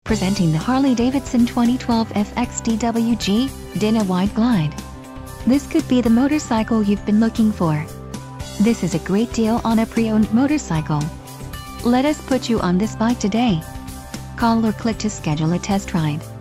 Presenting the Harley-Davidson 2012 FXDWG Dyna Wide Glide. This could be the motorcycle you've been looking for. This is a great deal on a pre-owned motorcycle. Let us put you on this bike today. Call or click to schedule a test ride.